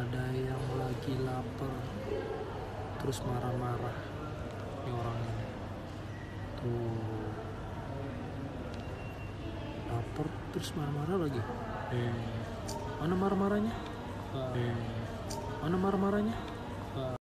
ada yang lagi lapar terus marah-marah. Ini orangnya tuh lapar terus marah-marah lagi. Mana marah-marahnya? Mana marah-marahnya?